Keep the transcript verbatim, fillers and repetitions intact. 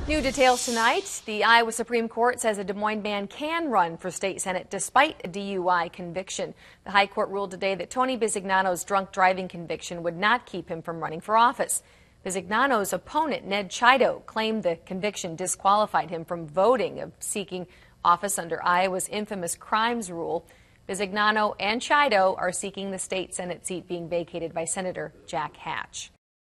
New details tonight. The Iowa Supreme Court says a Des Moines man can run for state senate despite a D U I conviction. The High Court ruled today that Tony Bisignano's drunk driving conviction would not keep him from running for office. Bisignano's opponent, Ned Chiodo, claimed the conviction disqualified him from voting of seeking office under Iowa's infamous crimes rule. Bisignano and Chiodo are seeking the state senate seat being vacated by Senator Jack Hatch.